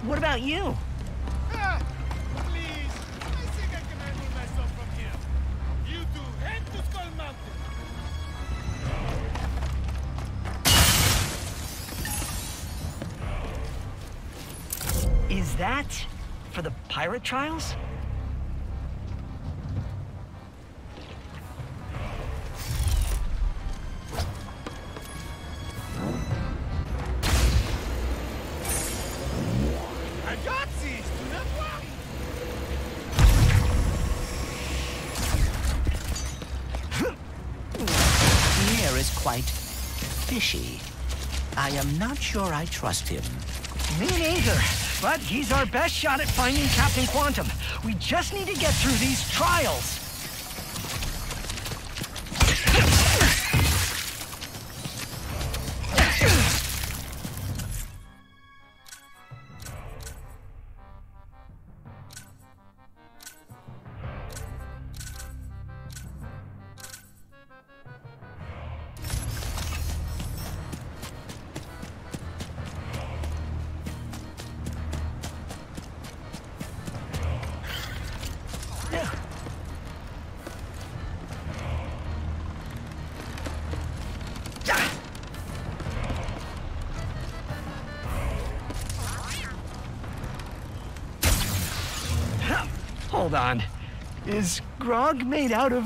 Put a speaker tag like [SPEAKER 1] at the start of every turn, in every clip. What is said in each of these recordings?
[SPEAKER 1] What about you?
[SPEAKER 2] Please, I think I can handle myself from here. You two head to Skull Mountain.
[SPEAKER 1] Is that for the pirate trials?
[SPEAKER 2] I got these, do not worry.
[SPEAKER 3] The air is quite fishy. I am not sure I trust him.
[SPEAKER 1] Me neither. But he's our best shot at finding Captain Quantum. We just need to get through these trials. Hold on. Is grog made out of...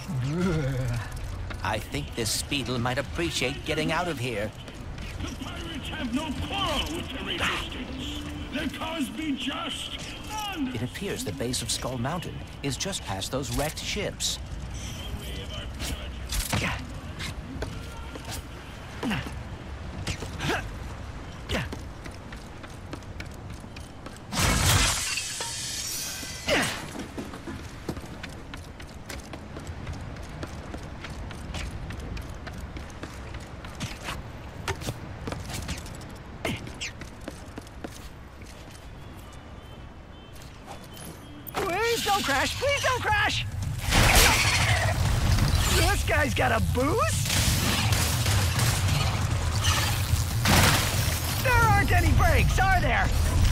[SPEAKER 3] I think this Speedle might appreciate getting out of here.
[SPEAKER 4] The pirates have no quarrel with the resistance. Their cause be just. None.
[SPEAKER 3] It appears the base of Skull Mountain is just past those wrecked ships.
[SPEAKER 1] Please don't crash! Please don't crash! This guy's got a boost? There aren't any brakes, are there?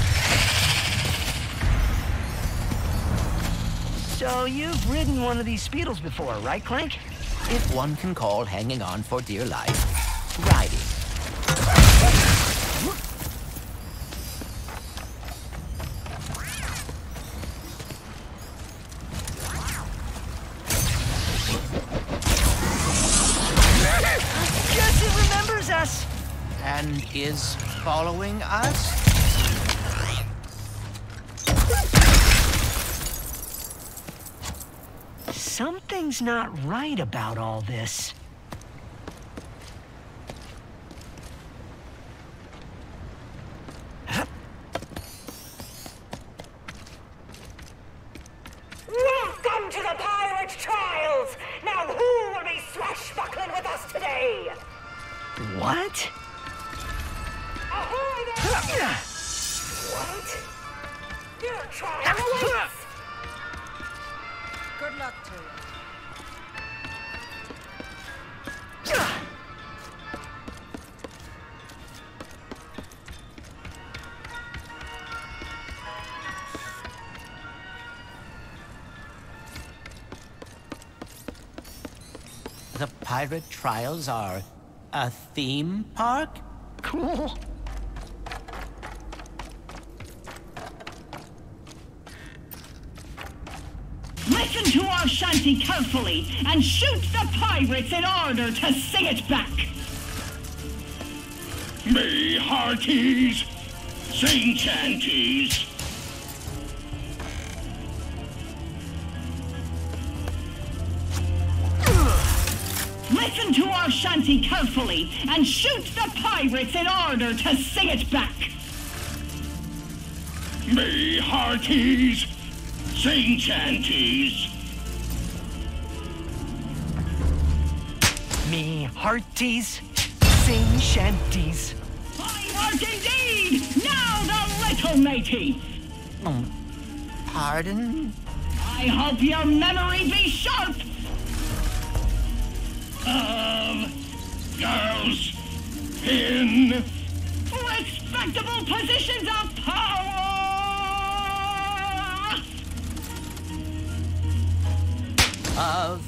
[SPEAKER 1] So you've ridden one of these Speedles before, right, Clank?
[SPEAKER 3] If one can call hanging on for dear life riding.
[SPEAKER 1] Guess he remembers us!
[SPEAKER 3] And is following us?
[SPEAKER 1] Something's not right about all this.
[SPEAKER 5] Welcome to the Pirate Trials! Now who will be swashbuckling with us today?
[SPEAKER 1] What?
[SPEAKER 5] Ahoy there! What? Your trial awaits!
[SPEAKER 6] Good luck to you.
[SPEAKER 3] The pirate trials are a theme park?
[SPEAKER 1] Cool.
[SPEAKER 7] Listen to our shanty carefully and shoot the pirates in order to sing it back.
[SPEAKER 4] Me hearties, sing chanties.
[SPEAKER 7] Listen to our shanty carefully and shoot the pirates in order to sing it back.
[SPEAKER 4] Me hearties, sing chanties.
[SPEAKER 1] Me hearties, sing shanties.
[SPEAKER 7] Fine work indeed! Now the little matey!
[SPEAKER 3] Pardon?
[SPEAKER 7] I hope your memory be sharp!
[SPEAKER 4] Girls in
[SPEAKER 7] Respectable positions of power!
[SPEAKER 3] of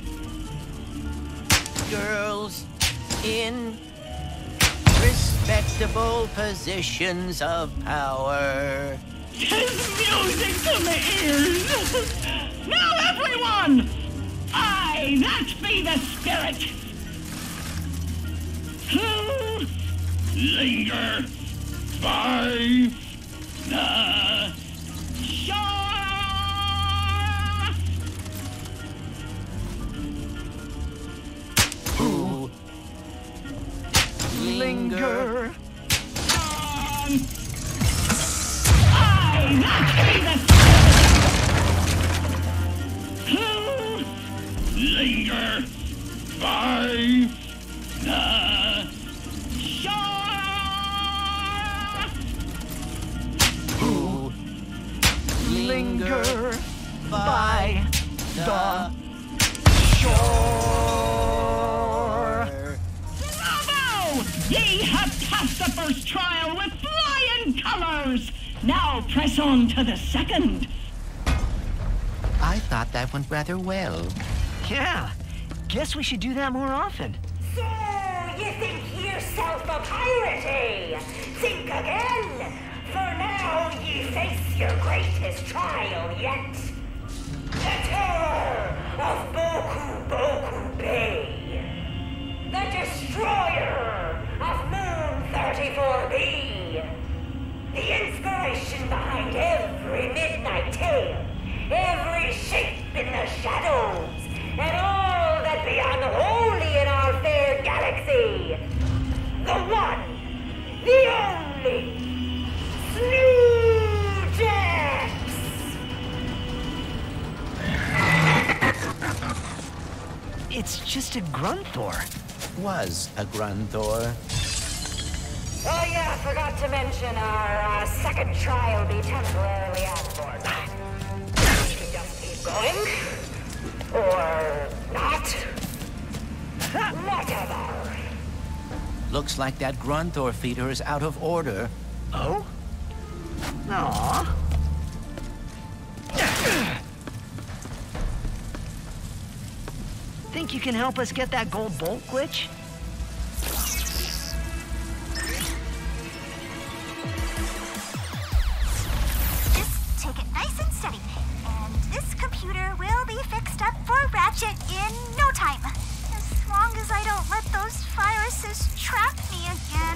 [SPEAKER 3] girls in respectable positions of power.
[SPEAKER 7] Tis music to my ears. Now, everyone! Aye, that be the spirit. Who linger by the shore?
[SPEAKER 3] Who linger
[SPEAKER 7] on? Aye, that be the spirit. Who linger by the shore?
[SPEAKER 3] who linger by the shore.
[SPEAKER 7] Bravo! Ye have passed the first trial with flying colors. Now press on to the second.
[SPEAKER 3] I thought that went rather well.
[SPEAKER 1] Yeah, guess we should do that more often.
[SPEAKER 5] So, you think yourself a pirate, eh? Think again, for now ye face your greatest trial yet. The terror of Boku Boku Bay. The destroyer of Moon 34B. The inspiration behind every midnight tale, every shape in the shadows, and all that be unholy in our fair galaxy. The one, the only, Snoojax!
[SPEAKER 1] It's just a Grunthor.
[SPEAKER 3] Was a Grunthor.
[SPEAKER 5] Oh yeah, forgot to mention our second trial be temporarily out of order. We could just keep going. Or not. Whatever.
[SPEAKER 3] Looks like that Grunthor feeder is out of order.
[SPEAKER 1] Oh? Aww. Think you can help us get that gold bolt glitch?
[SPEAKER 6] Just take it nice and steady. And this computer will be fixed up for Ratchet in no time. As long as I don't let those viruses trap me again.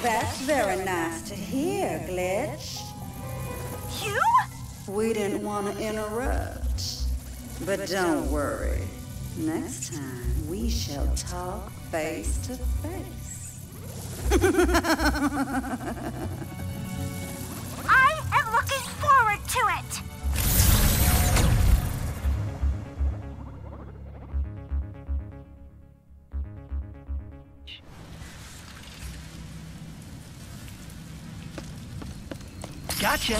[SPEAKER 8] That's very nice to hear, Glitch.
[SPEAKER 6] You?
[SPEAKER 8] We didn't want to interrupt. But don't worry. Next time, we shall talk face to face.
[SPEAKER 6] I am looking forward to it.
[SPEAKER 1] Gotcha.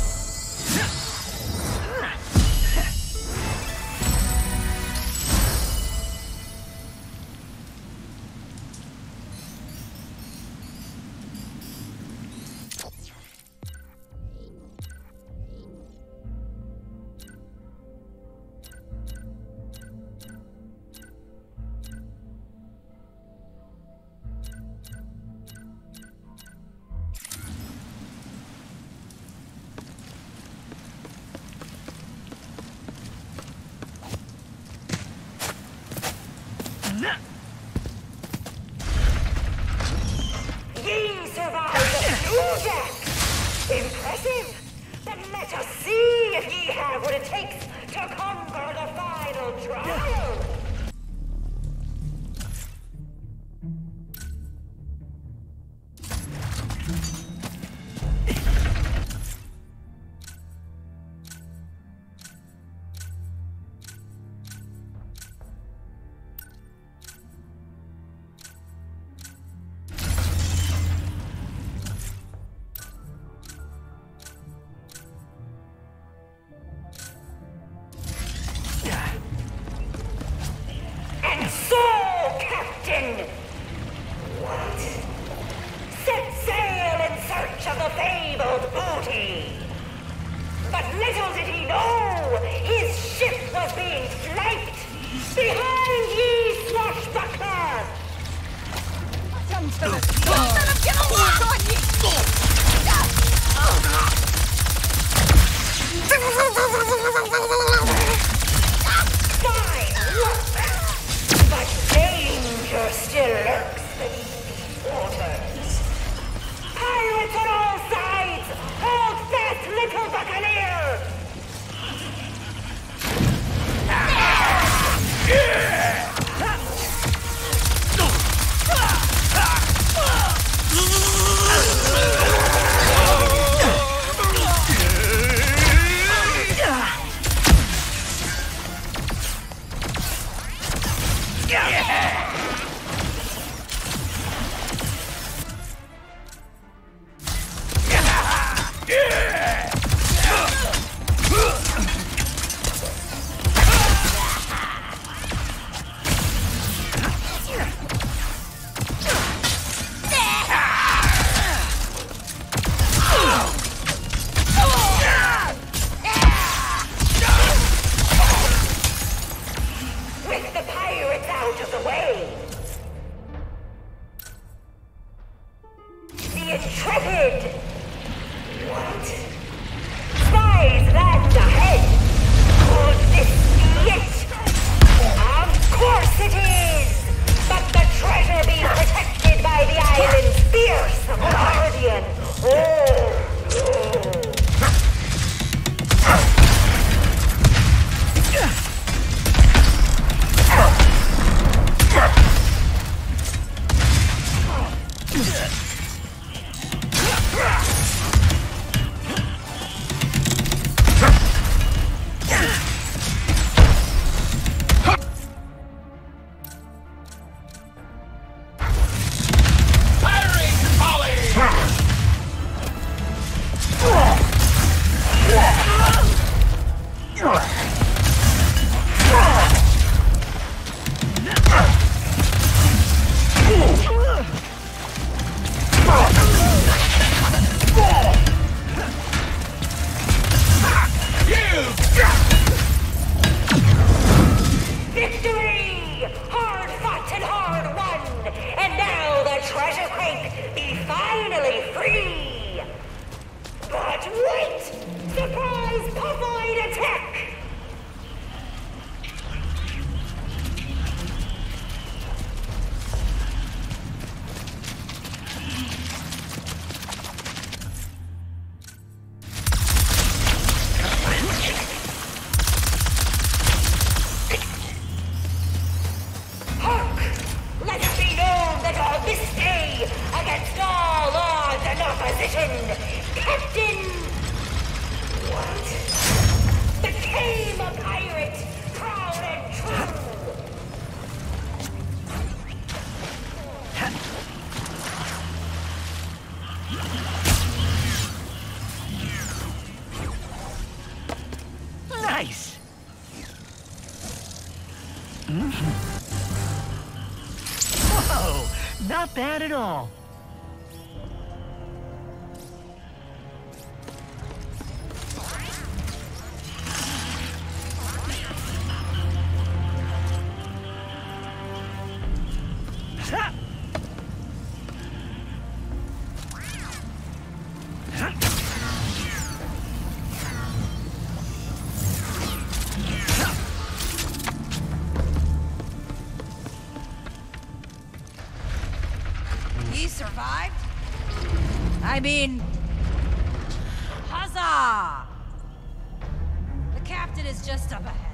[SPEAKER 5] Ye survived the blue deck! Impressive! Then let us see if ye have what it takes to conquer the final trial! And so, Captain! What? Set sail in search of the fabled booty! But little did he know, his ship was being flanked behind ye swashbuckler! Fine work! But danger still lurks beneath these waters. Pirates on all sides! Hold fast, little buccaneer! With the pirates out of the way, the intrepid! What? Spies land ahead! Could this be it? Of course it is! But the treasure be protected by the island's fearsome guardian! Oh, no! Victory! Hard fought and hard won! And now the treasure crate be finally free! But wait! Surprise Puffoid attack! position, Captain. What? Became a pirate, proud and true.
[SPEAKER 1] Nice. Whoa, not bad at all.
[SPEAKER 9] He survived? I mean... Huzzah! The captain is just up ahead.